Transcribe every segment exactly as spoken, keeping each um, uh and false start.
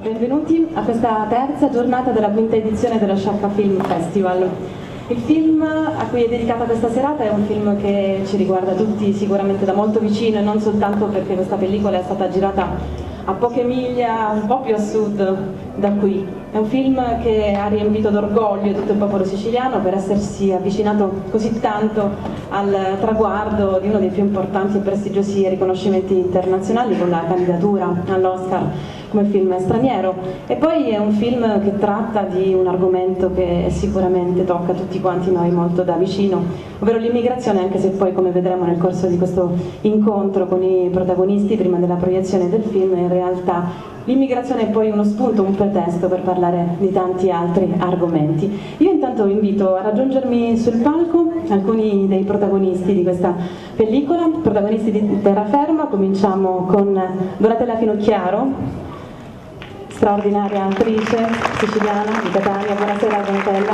benvenuti a questa terza giornata della quinta edizione dello Sciacca Film Festival. Il film a cui è dedicata questa serata è un film che ci riguarda tutti sicuramente da molto vicino, e non soltanto perché questa pellicola è stata girata a poche miglia, un po' più a sud da qui. È un film che ha riempito d'orgoglio tutto il popolo siciliano per essersi avvicinato così tanto al traguardo di uno dei più importanti e prestigiosi riconoscimenti internazionali, con la candidatura all'Oscar come film straniero. E poi è un film che tratta di un argomento che sicuramente tocca tutti quanti noi molto da vicino, ovvero l'immigrazione, anche se poi, come vedremo nel corso di questo incontro con i protagonisti prima della proiezione del film, in realtà l'immigrazione è poi uno spunto, un pretesto per parlare di tanti altri argomenti. Io intanto vi invito a raggiungermi sul palco alcuni dei protagonisti di questa pellicola, protagonisti di Terraferma. Cominciamo con Donatella Finocchiaro, straordinaria attrice siciliana di Catania. Buonasera Donatella.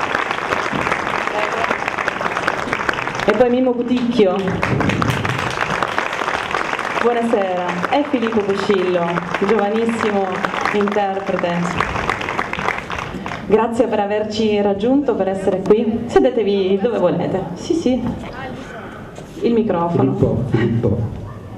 E poi Mimmo Cuticchio. Buonasera. E Filippo Buscillo, giovanissimo interprete. Grazie per averci raggiunto, per essere qui. Sedetevi dove volete. Sì, sì. Il microfono. Filippo, Filippo.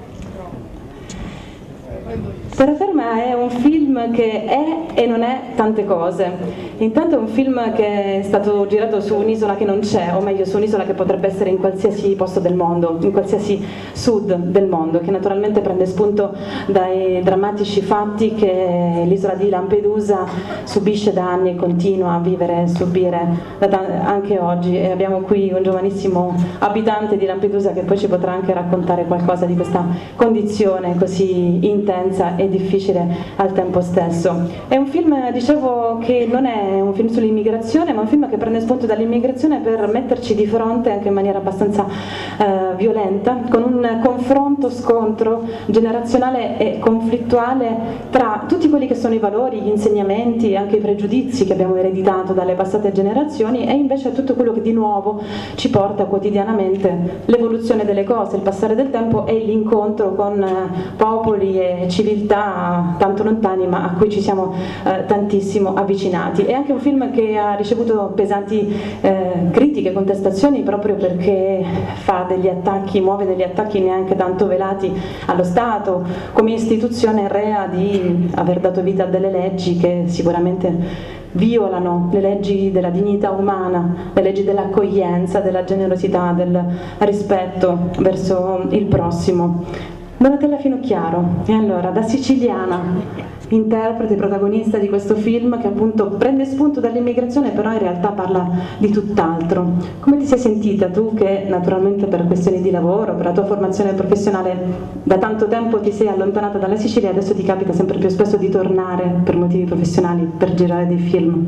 Terraferma è un film che è e non è tante cose. Intanto è un film che è stato girato su un'isola che non c'è, o meglio su un'isola che potrebbe essere in qualsiasi posto del mondo, in qualsiasi sud del mondo, che naturalmente prende spunto dai drammatici fatti che l'isola di Lampedusa subisce da anni e continua a vivere e subire anche oggi. E abbiamo qui un giovanissimo abitante di Lampedusa che poi ci potrà anche raccontare qualcosa di questa condizione così intensa e difficile al tempo stesso. È un film, dicevo, che non è un film sull'immigrazione, ma un film che prende spunto dall'immigrazione per metterci di fronte, anche in maniera abbastanza eh, violenta, con un confronto, scontro generazionale e conflittuale tra tutti quelli che sono i valori, gli insegnamenti e anche i pregiudizi che abbiamo ereditato dalle passate generazioni, e invece tutto quello che di nuovo ci porta quotidianamente l'evoluzione delle cose, il passare del tempo e l'incontro con eh, popoli e civiltà tanto lontani, ma a cui ci siamo eh, tantissimo avvicinati. È anche un film che ha ricevuto pesanti eh, critiche, contestazioni, proprio perché fa degli attacchi, muove degli attacchi neanche tanto velati allo Stato come istituzione rea di aver dato vita a delle leggi che sicuramente violano le leggi della dignità umana, le leggi dell'accoglienza, della generosità, del rispetto verso il prossimo. Donatella Finocchiaro, e allora, da siciliana, interprete, protagonista di questo film che appunto prende spunto dall'immigrazione, però in realtà parla di tutt'altro. Come ti sei sentita tu, che naturalmente per questioni di lavoro, per la tua formazione professionale, da tanto tempo ti sei allontanata dalla Sicilia, adesso ti capita sempre più spesso di tornare per motivi professionali, per girare dei film?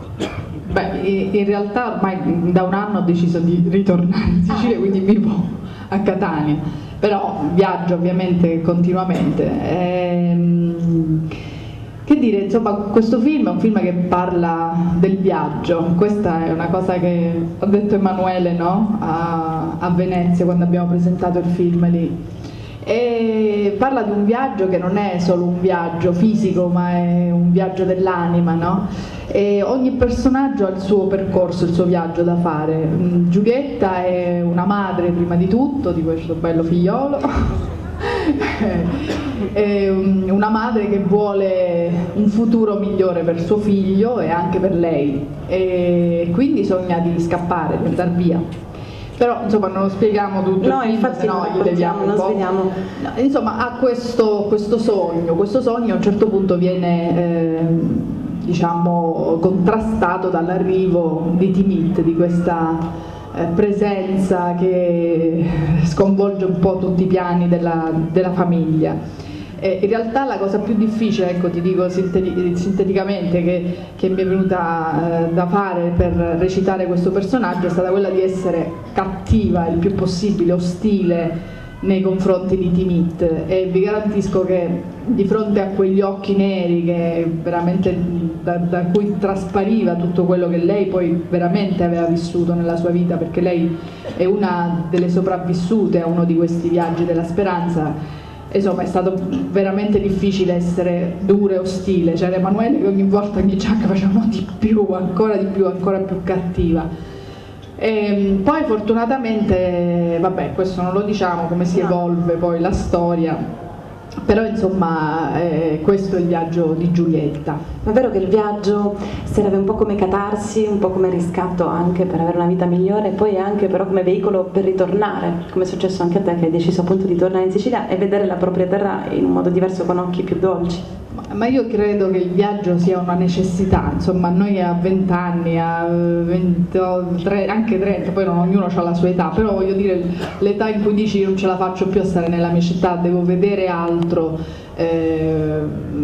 Beh, in realtà ormai da un anno ho deciso di ritornare in Sicilia, quindi vivo a Catania. Però viaggio ovviamente continuamente. Ehm, che dire, insomma, questo film è un film che parla del viaggio. Questa è una cosa che ha detto Emanuele, no? a, a Venezia, quando abbiamo presentato il film lì. E parla di un viaggio che non è solo un viaggio fisico, ma è un viaggio dell'anima, no? E ogni personaggio ha il suo percorso, il suo viaggio da fare. Giulietta è una madre prima di tutto di questo bello figliolo, è una madre che vuole un futuro migliore per suo figlio e anche per lei, e quindi sogna di scappare, di andare via. Però insomma non lo spieghiamo tutto, no, il film, infatti no, gli leviamo un po'. No, insomma ha questo, questo sogno, questo sogno a un certo punto viene eh, diciamo contrastato dall'arrivo di Timit, di questa eh, presenza che sconvolge un po' tutti i piani della, della famiglia. Eh, in realtà la cosa più difficile, ecco, ti dico sinteticamente, che, che mi è venuta eh, da fare per recitare questo personaggio è stata quella di essere cattiva il più possibile, ostile nei confronti di Timit, e vi garantisco che di fronte a quegli occhi neri che veramente da, da cui traspariva tutto quello che lei poi veramente aveva vissuto nella sua vita, perché lei è una delle sopravvissute a uno di questi viaggi della speranza, insomma è stato veramente difficile essere dura e ostile, c'era Emanuele che ogni volta ogni giacca faceva di più, ancora di più, ancora più cattiva. E poi fortunatamente, vabbè, questo non lo diciamo come si evolve poi la storia, però insomma eh, questo è il viaggio di Giulietta. Ma è vero che il viaggio serve un po' come catarsi, un po' come riscatto anche per avere una vita migliore, e poi anche però come veicolo per ritornare, come è successo anche a te che hai deciso appunto di tornare in Sicilia e vedere la propria terra in un modo diverso, con occhi più dolci. Ma io credo che il viaggio sia una necessità, insomma noi a venti anni, a ventitré, anche trenta, poi non ognuno ha la sua età, però voglio dire l'età in cui dici non ce la faccio più a stare nella mia città, devo vedere altro, eh,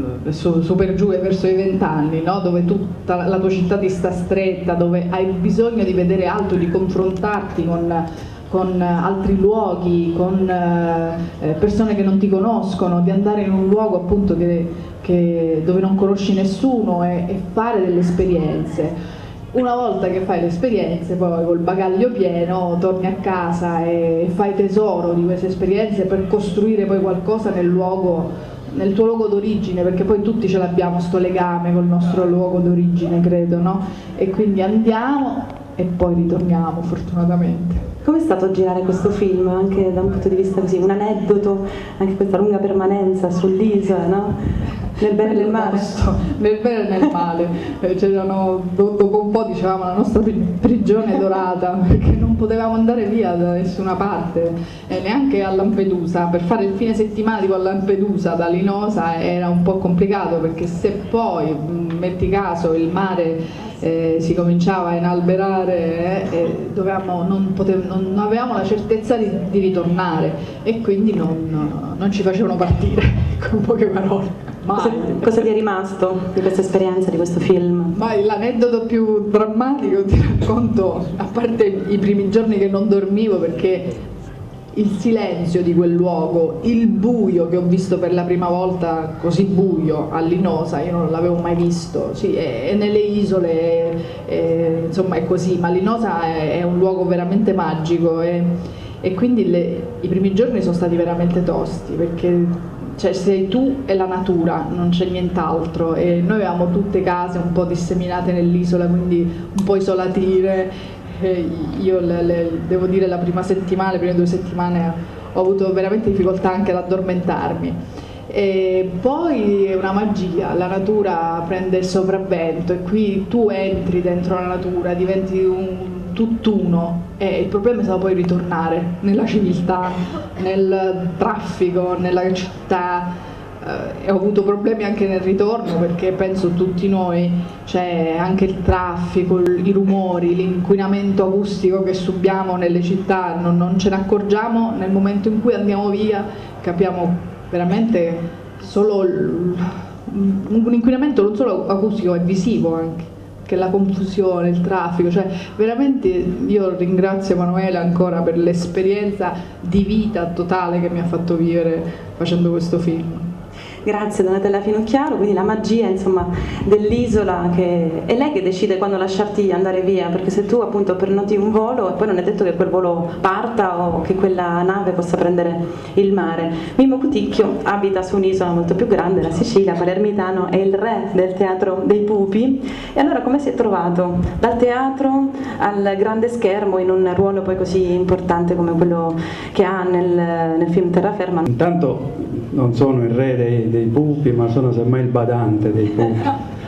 su, su per giù e verso i vent'anni, no? Dove tutta la tua città ti sta stretta, dove hai bisogno di vedere altro, di confrontarti con... con altri luoghi, con eh, persone che non ti conoscono, di andare in un luogo appunto che, che, dove non conosci nessuno e, e fare delle esperienze. Una volta che fai le esperienze, poi col bagaglio pieno torni a casa e fai tesoro di queste esperienze per costruire poi qualcosa nel luogo, nel tuo luogo d'origine, perché poi tutti ce l'abbiamo sto legame col nostro luogo d'origine, credo, no? E quindi andiamo e poi ritorniamo, fortunatamente. Com'è stato girare questo film, anche da un punto di vista così, un aneddoto, anche questa lunga permanenza sull'isola, no? Nel bene e nel male? Posto, nel bene e nel male. C'erano, dopo un po' dicevamo la nostra prigione dorata, perché non potevamo andare via da nessuna parte, e neanche a Lampedusa. Per fare il fine settimana tipo a Lampedusa da Linosa era un po' complicato, perché se poi, metti caso, il mare Eh, si cominciava a inalberare eh, e dovevamo, non, potev- non avevamo la certezza di, di ritornare, e quindi non, non ci facevano partire, con poche parole. Cosa, cosa ti è rimasto di questa esperienza, di questo film? Ma l'aneddoto più drammatico ti racconto, a parte i primi giorni che non dormivo perché il silenzio di quel luogo, il buio che ho visto per la prima volta, così buio a Linosa, io non l'avevo mai visto, sì, è, è nelle isole, è, insomma è così, ma Linosa è, è un luogo veramente magico, e, e quindi le, i primi giorni sono stati veramente tosti, perché cioè, sei tu e la natura, non c'è nient'altro, e noi avevamo tutte case un po' disseminate nell'isola, quindi un po' isolatine. Io le, le, devo dire la prima settimana, le prime due settimane ho avuto veramente difficoltà anche ad addormentarmi, e poi è una magia, la natura prende il sopravvento e qui tu entri dentro la natura, diventi un tutt'uno, e il problema è stato poi ritornare nella civiltà, nel traffico, nella città. Uh, e ho avuto problemi anche nel ritorno, perché penso tutti noi, c'è anche il traffico, i rumori, l'inquinamento acustico che subiamo nelle città, non, non ce ne accorgiamo nel momento in cui andiamo via, capiamo veramente solo il, un inquinamento non solo acustico, è visivo anche, che la confusione, il traffico, cioè veramente io ringrazio Emanuele ancora per l'esperienza di vita totale che mi ha fatto vivere facendo questo film. Grazie Donatella Finocchiaro, quindi la magia insomma dell'isola, che è lei che decide quando lasciarti andare via, perché se tu appunto prenoti un volo e poi non è detto che quel volo parta o che quella nave possa prendere il mare. Mimmo Cuticchio abita su un'isola molto più grande, la Sicilia, palermitano, è il re del teatro dei pupi, e allora come si è trovato dal teatro al grande schermo in un ruolo poi così importante come quello che ha nel, nel film Terraferma? Intanto non sono il re dei, dei pupi, ma sono semmai il badante dei pupi,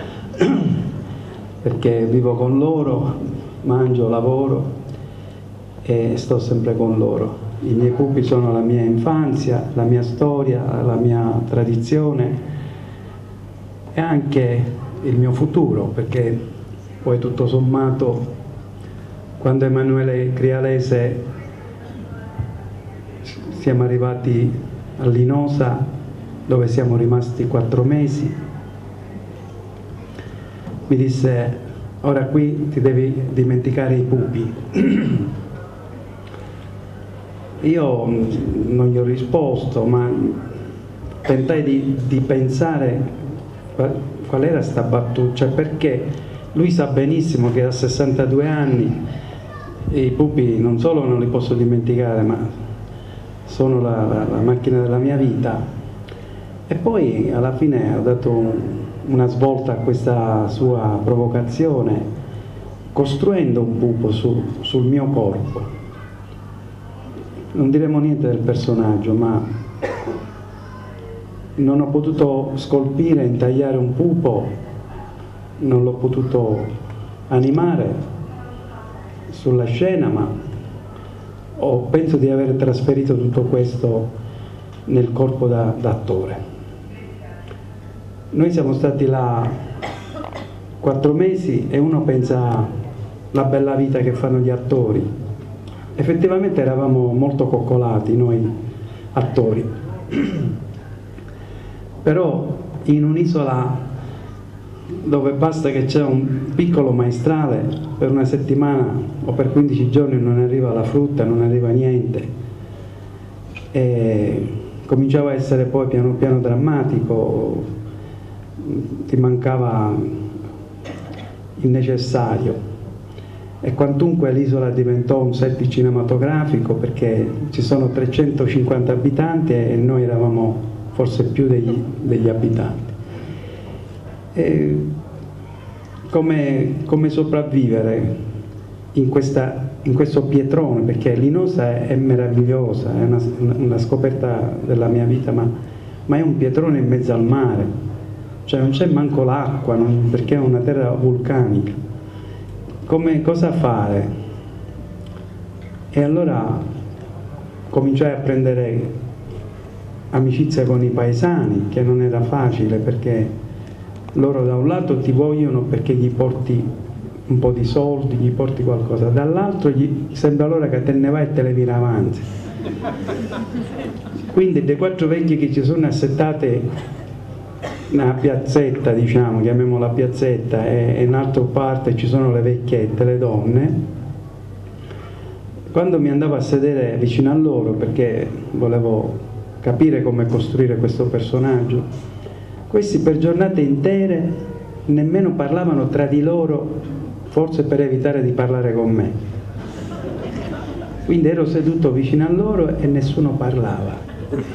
perché vivo con loro, mangio, lavoro e sto sempre con loro. I miei pupi sono la mia infanzia, la mia storia, la mia tradizione e anche il mio futuro, perché poi tutto sommato quando Emanuele Crialese siamo arrivati a Linosa, dove siamo rimasti quattro mesi, mi disse: ora qui ti devi dimenticare i pupi. Io non gli ho risposto, ma tentai di, di pensare qual, qual era sta battuta, cioè perché lui sa benissimo che a sessantadue anni i pupi non solo non li posso dimenticare, ma sono la, la, la macchina della mia vita, E poi alla fine ho dato una svolta a questa sua provocazione costruendo un pupo su, sul mio corpo. Non diremo niente del personaggio, ma non ho potuto scolpire, intagliare un pupo, non l'ho potuto animare sulla scena, ma ho, penso di aver trasferito tutto questo nel corpo da, da attore. Noi siamo stati là quattro mesi e uno pensa alla bella vita che fanno gli attori. Effettivamente eravamo molto coccolati noi attori, però in un'isola dove basta che c'è un piccolo maestrale, per una settimana o per quindici giorni non arriva la frutta, non arriva niente, e cominciava a essere poi piano piano drammatico, ti mancava il necessario. E quantunque l'isola diventò un set cinematografico, perché ci sono trecentocinquanta abitanti e noi eravamo forse più degli, degli abitanti. E come, come sopravvivere in, questa, in questo pietrone, perché Linosa è, è meravigliosa, è una, una scoperta della mia vita, ma, ma è un pietrone in mezzo al mare, cioè non c'è manco l'acqua, perché è una terra vulcanica. Come, cosa fare? E allora cominciai a prendere amicizia con i paesani, che non era facile, perché loro da un lato ti vogliono perché gli porti un po' di soldi, gli porti qualcosa, dall'altro gli sembra l'ora che te ne vai e te le vira avanti. Quindi dei quattro vecchi che ci sono assettate una piazzetta, diciamo, chiamiamola piazzetta, e in altra parte ci sono le vecchiette, le donne. Quando mi andavo a sedere vicino a loro, perché volevo capire come costruire questo personaggio, questi per giornate intere nemmeno parlavano tra di loro, forse per evitare di parlare con me. Quindi ero seduto vicino a loro e nessuno parlava.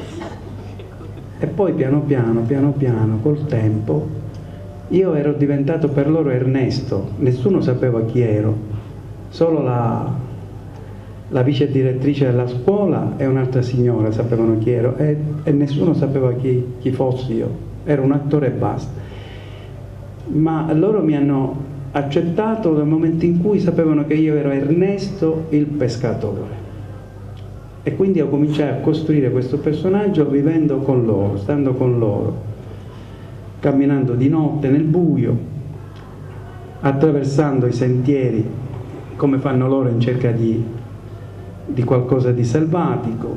E poi piano piano, piano piano, col tempo, io ero diventato per loro Ernesto, nessuno sapeva chi ero, solo la, la vice direttrice della scuola e un'altra signora sapevano chi ero, e, e nessuno sapeva chi, chi fossi io, ero un attore e basta. Ma loro mi hanno accettato dal momento in cui sapevano che io ero Ernesto il pescatore. E quindi ho cominciato a costruire questo personaggio vivendo con loro, stando con loro, camminando di notte nel buio, attraversando i sentieri come fanno loro in cerca di, di qualcosa di selvatico,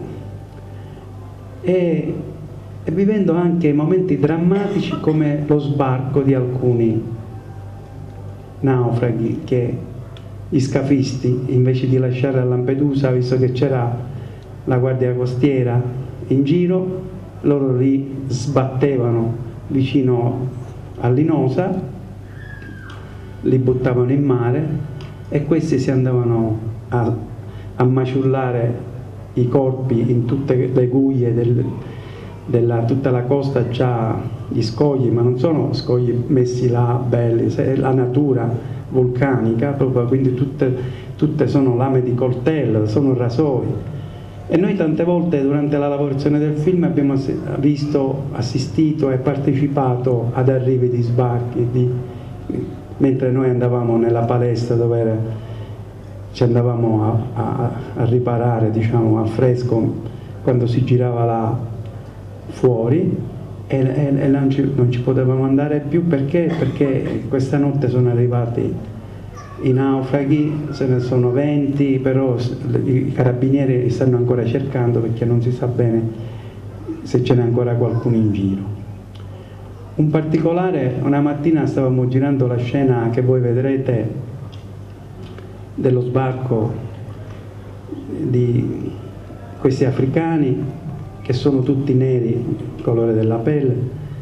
e, e vivendo anche momenti drammatici come lo sbarco di alcuni naufraghi che gli scafisti, invece di lasciare a Lampedusa, visto che c'era la guardia costiera in giro, loro li sbattevano vicino a Linosa, li buttavano in mare e questi si andavano a, a maciullare i corpi in tutte le guglie del, della tutta la costa. C'ha gli scogli, ma non sono scogli messi là belli, è la natura vulcanica proprio, quindi tutte, tutte sono lame di coltello, sono rasoi. E noi tante volte durante la lavorazione del film abbiamo visto, assistito e partecipato ad arrivi di sbarchi, di, mentre noi andavamo nella palestra dove era, ci andavamo a, a, a riparare, diciamo, al fresco, quando si girava là fuori, e, e, e non, ci, non ci potevamo andare più perché, perché questa notte sono arrivati i naufraghi, se ne sono venti, però i carabinieri li stanno ancora cercando perché non si sa bene se ce n'è ancora qualcuno in giro. Un particolare, una mattina stavamo girando la scena che voi vedrete dello sbarco di questi africani che sono tutti neri, il colore della pelle,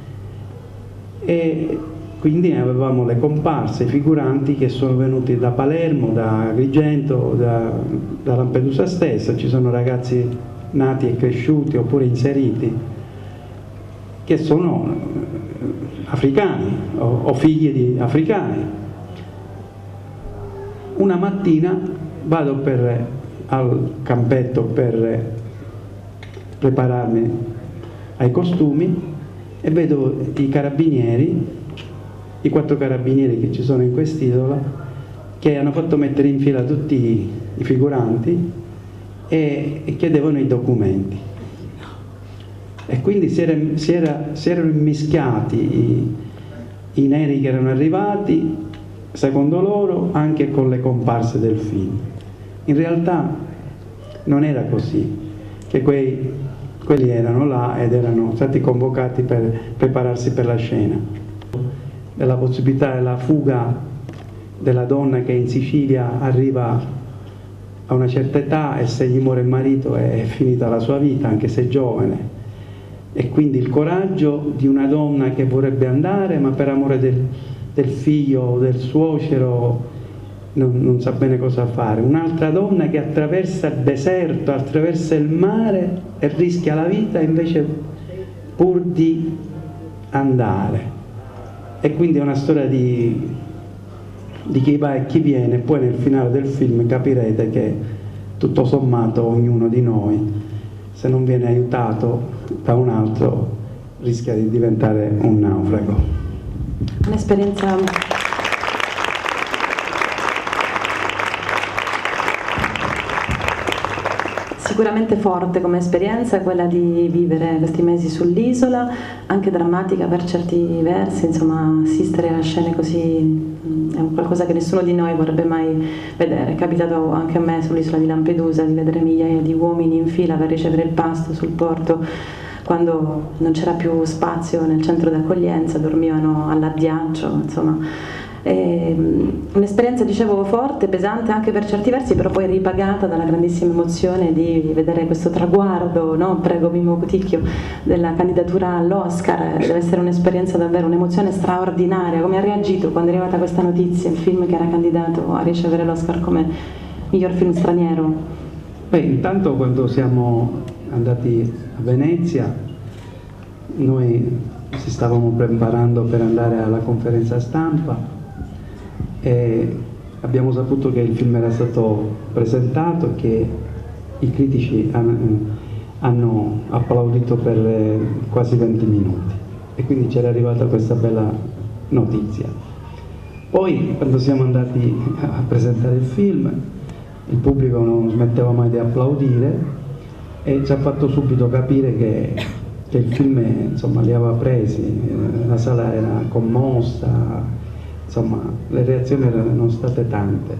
e quindi avevamo le comparse, i figuranti che sono venuti da Palermo, da Agrigento, da, da Lampedusa stessa. Ci sono ragazzi nati e cresciuti oppure inseriti che sono africani o, o figli di africani. Una mattina vado per, al campetto per prepararmi ai costumi e vedo i carabinieri, i quattro carabinieri che ci sono in quest'isola, che hanno fatto mettere in fila tutti i figuranti e, e chiedevano i documenti. E quindi si, era, si, era, si erano immischiati i, i neri che erano arrivati, secondo loro, anche con le comparse del film. In realtà non era così, che quei, quelli erano là ed erano stati convocati per prepararsi per la scena. Della possibilità della fuga della donna che in Sicilia arriva a una certa età e se gli muore il marito è finita la sua vita, anche se giovane. E quindi il coraggio di una donna che vorrebbe andare, ma per amore del, del figlio, del suocero, non, non sa bene cosa fare. Un'altra donna che attraversa il deserto, attraversa il mare e rischia la vita invece pur di andare. E quindi è una storia di, di chi va e chi viene. E poi nel finale del film capirete che tutto sommato ognuno di noi, se non viene aiutato da un altro, rischia di diventare un naufrago. Un'esperienza sicuramente forte come esperienza, quella di vivere questi mesi sull'isola, anche drammatica per certi versi, insomma assistere a scene così è qualcosa che nessuno di noi vorrebbe mai vedere. È capitato anche a me sull'isola di Lampedusa di vedere migliaia di uomini in fila per ricevere il pasto sul porto, quando non c'era più spazio nel centro d'accoglienza, dormivano all'addiaccio, insomma. Un'esperienza, dicevo, forte, pesante anche per certi versi, però poi ripagata dalla grandissima emozione di vedere questo traguardo, no? Prego Mimmo Cuticchio, della candidatura all'Oscar. Deve essere un'esperienza davvero, un'emozione straordinaria. Come ha reagito quando è arrivata questa notizia, il film che era candidato a ricevere l'Oscar come miglior film straniero? Beh, intanto quando siamo andati a Venezia noi ci stavamo preparando per andare alla conferenza stampa e abbiamo saputo che il film era stato presentato e che i critici hanno applaudito per quasi venti minuti e quindi c'era arrivata questa bella notizia. Poi quando siamo andati a presentare il film il pubblico non smetteva mai di applaudire e ci ha fatto subito capire che, che il film, insomma, li aveva presi, la sala era commossa, insomma le reazioni erano state tante.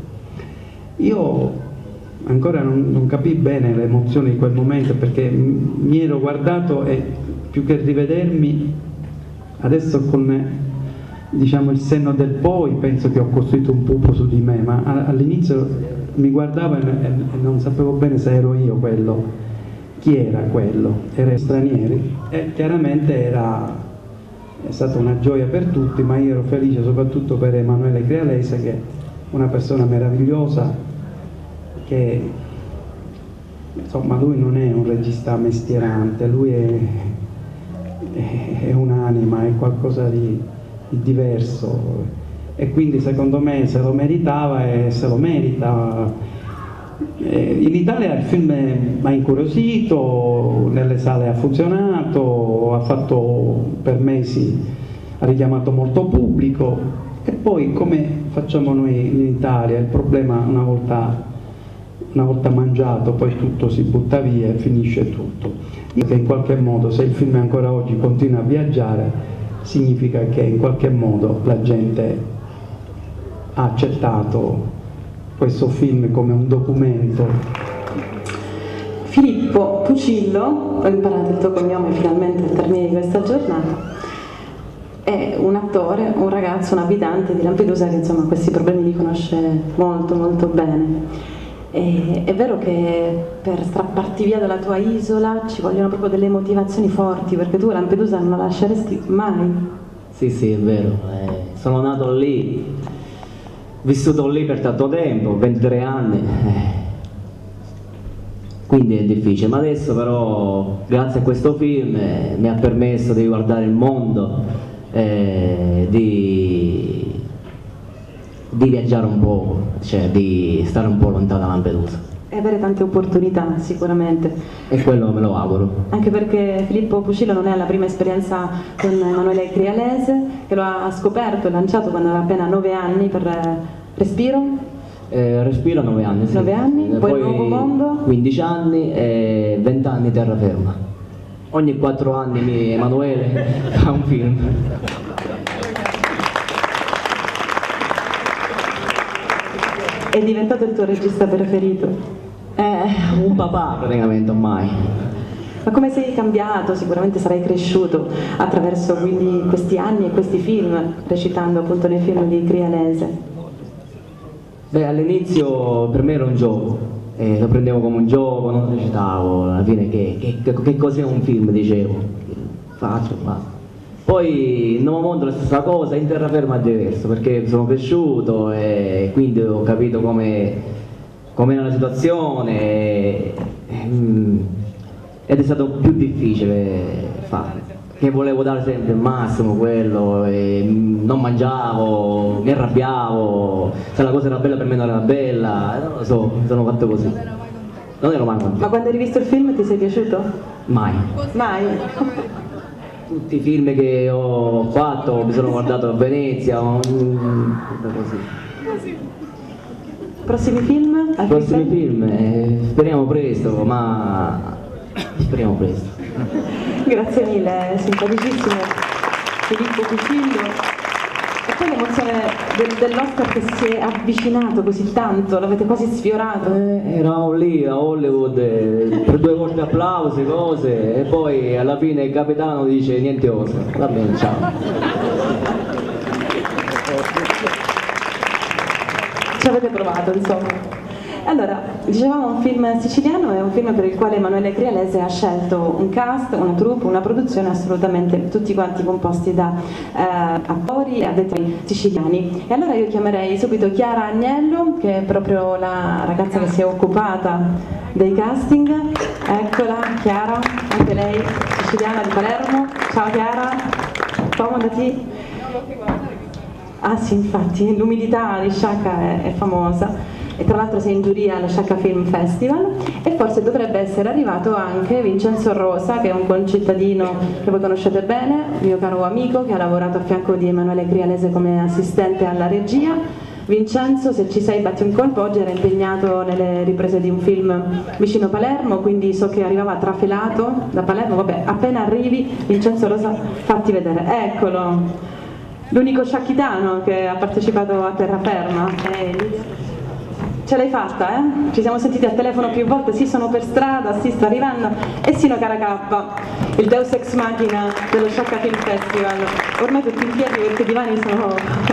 Io ancora non, non capii bene le emozioni di quel momento perché mi ero guardato e più che rivedermi adesso con, diciamo, il senno del poi penso che ho costruito un pupo su di me, ma all'inizio mi guardavo e, e non sapevo bene se ero io quello, chi era quello, erano stranieri e chiaramente era è stata una gioia per tutti, ma io ero felice soprattutto per Emanuele Crealese, che è una persona meravigliosa, che insomma lui non è un regista mestierante, lui è, è, è un'anima, è qualcosa di, di diverso e quindi secondo me se lo meritava e se lo merita. In Italia il film mi ha incuriosito, nelle sale ha funzionato, ha fatto per mesi, ha richiamato molto pubblico e poi come facciamo noi in Italia, il problema una volta, una volta mangiato poi tutto si butta via e finisce tutto. Che in qualche modo se il film ancora oggi continua a viaggiare significa che in qualche modo la gente ha accettato questo film come un documento. Filippo Pucillo, ho imparato il tuo cognome finalmente al termine di questa giornata, è un attore, un ragazzo, un abitante di Lampedusa che insomma questi problemi li conosce molto molto bene. E, è vero che per strapparti via dalla tua isola ci vogliono proprio delle motivazioni forti, perché tu Lampedusa non la lasceresti mai? Sì, sì, è vero, eh, sono nato lì, vissuto lì per tanto tempo, ventitré anni, quindi è difficile, ma adesso però grazie a questo film eh, mi ha permesso di guardare il mondo, eh, di, di viaggiare un po', cioè di stare un po' lontano da Lampedusa. E avere tante opportunità sicuramente. E quello me lo auguro. Anche perché Filippo Pucillo non è la prima esperienza con Emanuele Crialese, che lo ha scoperto e lanciato quando aveva appena nove anni per Respiro. Eh, Respiro nove anni, sì. nove anni, eh, poi, poi Nuovo Mondo. quindici anni e venti anni terraferma. Ogni quattro anni mi, Emanuele fa un film. È diventato il tuo regista preferito? Eh, un papà praticamente ormai. Ma come sei cambiato? Sicuramente sarai cresciuto attraverso quindi questi anni e questi film, recitando appunto nei film di Crialese. Beh, all'inizio per me era un gioco, eh, lo prendevo come un gioco, non recitavo, alla fine che, che, che cos'è un film, dicevo, faccio, basta. Poi in Nuovo Mondo la stessa cosa, in terraferma è diverso, perché sono cresciuto e quindi ho capito come com'era la situazione e, mm, ed è stato più difficile fare, che volevo dare sempre il massimo quello e mm, non mangiavo, mi arrabbiavo, se la cosa era bella per me non era bella, non lo so, mi sono fatto così. Non ero mai contento. Ma quando hai rivisto il film ti sei piaciuto? Mai. Mai? Tutti i film che ho fatto, mi sono guardato a Venezia, mm, così. Prossimi film? Altri Prossimi film, eh, speriamo presto, ma speriamo presto. Grazie mille, simpaticissimo Filippo Pucillo. E poi l'emozione del, dell'Oscar che si è avvicinato così tanto, l'avete quasi sfiorato. Eh, eravamo lì a Hollywood, eh, per due volte applausi, cose, e poi alla fine il capitano dice niente Oscar. Va bene, ciao. Ci avete provato, insomma. Allora, dicevamo un film siciliano, è un film per il quale Emanuele Crialese ha scelto un cast, una troupe, una produzione assolutamente tutti quanti composti da eh, attori e addetti siciliani. E allora io chiamerei subito Chiara Agnello, che è proprio la ragazza che si è occupata dei casting. Eccola, Chiara, anche lei siciliana di Palermo. Ciao Chiara, accomodati. Ah sì, infatti, l'umidità di Sciacca è, è famosa. E tra l'altro sei in giuria allo Sciacca Film Festival e forse dovrebbe essere arrivato anche Vincenzo Rosa, che è un concittadino che voi conoscete bene, mio caro amico, che ha lavorato a fianco di Emanuele Crialese come assistente alla regia. Vincenzo, se ci sei batti un colpo, oggi era impegnato nelle riprese di un film vicino Palermo, quindi so che arrivava trafelato da Palermo. Vabbè, appena arrivi Vincenzo Rosa, fatti vedere, eccolo, l'unico sciacchitano che ha partecipato a Terraferma. Eh, Ce l'hai fatta, eh? Ci siamo sentiti al telefono più volte, sì, sono per strada, sì, sto arrivando. E Sino Caracappa, il Deus Ex Machina dello Sciacca Film Festival. Ormai tutti in piedi perché i divani sono...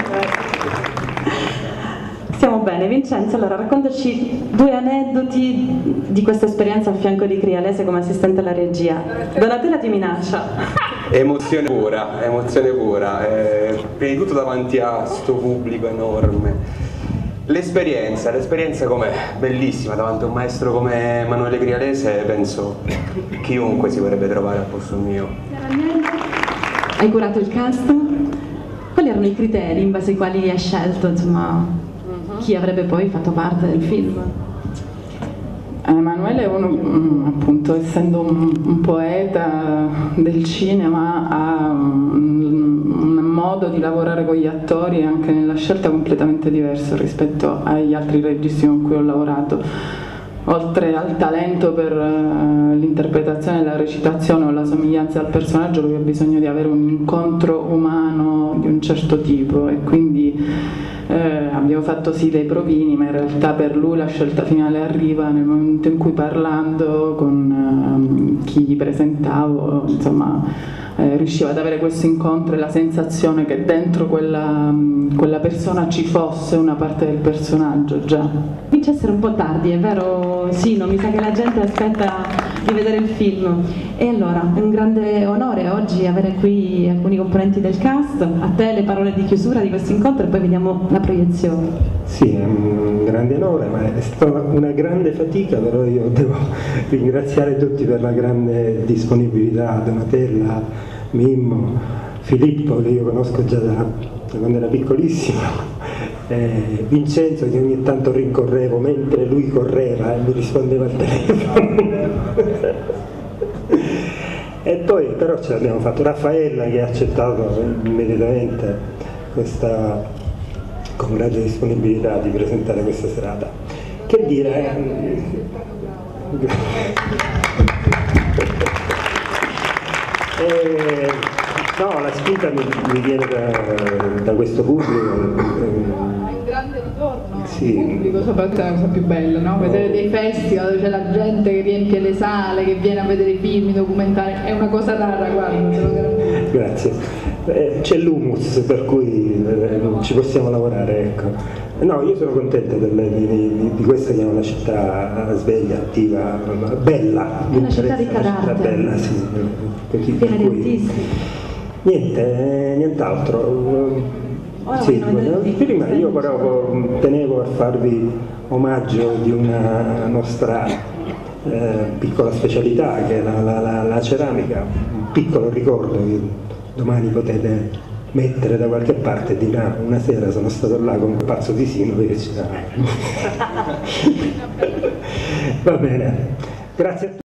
Stiamo bene. Vincenzo, allora raccontaci due aneddoti di questa esperienza a fianco di Crialese come assistente alla regia. Donatella ti minaccia. Emozione pura, emozione pura. Eh, prima di tutto davanti a sto pubblico enorme. L'esperienza, l'esperienza com'è? Bellissima, davanti a un maestro come Emanuele Crialese penso chiunque si vorrebbe trovare al posto mio. Hai curato il cast? Quali erano i criteri in base ai quali hai scelto, insomma, chi avrebbe poi fatto parte del film? Emanuele è uno, appunto, essendo un, un poeta del cinema, ha un, un modo di lavorare con gli attori anche nella scelta completamente diverso rispetto agli altri registi con cui ho lavorato. Oltre al talento per uh, l'interpretazione e la recitazione o la somiglianza al personaggio, lui ha bisogno di avere un incontro umano di un certo tipo e quindi Eh, abbiamo fatto sì dei provini, ma in realtà per lui la scelta finale arriva nel momento in cui, parlando con eh, chi gli presentavo, insomma, eh, riusciva ad avere questo incontro e la sensazione che dentro quella, quella persona ci fosse una parte del personaggio già. comincia a essere un po' tardi, è vero? Sì, non mi sa che la gente aspetta di vedere il film. E allora, è un grande onore oggi avere qui alcuni componenti del cast. A te le parole di chiusura di questo incontro e poi vediamo la proiezione. Sì, è un grande onore, ma è stata una grande fatica, però io devo ringraziare tutti per la grande disponibilità, Donatella, Mimmo, Filippo, che io conosco già da, da quando era piccolissimo, eh, Vincenzo, che ogni tanto rincorrevo mentre lui correva e mi rispondeva al telefono. E poi però ce l'abbiamo fatto, Raffaella, che ha accettato immediatamente questa con grande disponibilità di presentare questa serata. Che dire? Eh, no, la spinta mi, mi viene da, da questo pubblico. Un grande ritorno, sì. Il pubblico soprattutto è la cosa più bella, no? Vedere dei festival dove c'è la gente che riempie le sale, che viene a vedere i film, i documentari, è una cosa rara, guarda, te lo garantisco. Grazie. Eh, c'è l'humus per cui eh, ci possiamo lavorare, ecco. No, io sono contento delle, di, di, di questa che è una città sveglia, attiva, bella. È una città ricca d'arte. Una città bella, sì. Così, piena di cui... artisti. Niente, eh, nient'altro. Ora Sì, prima io però tenevo a farvi omaggio di una nostra eh, piccola specialità, che è la, la, la, la ceramica, un piccolo ricordo che domani potete mettere da qualche parte e dire: ah, una sera sono stato là con un pazzo di Sino che c'era. Va bene, grazie a tutti.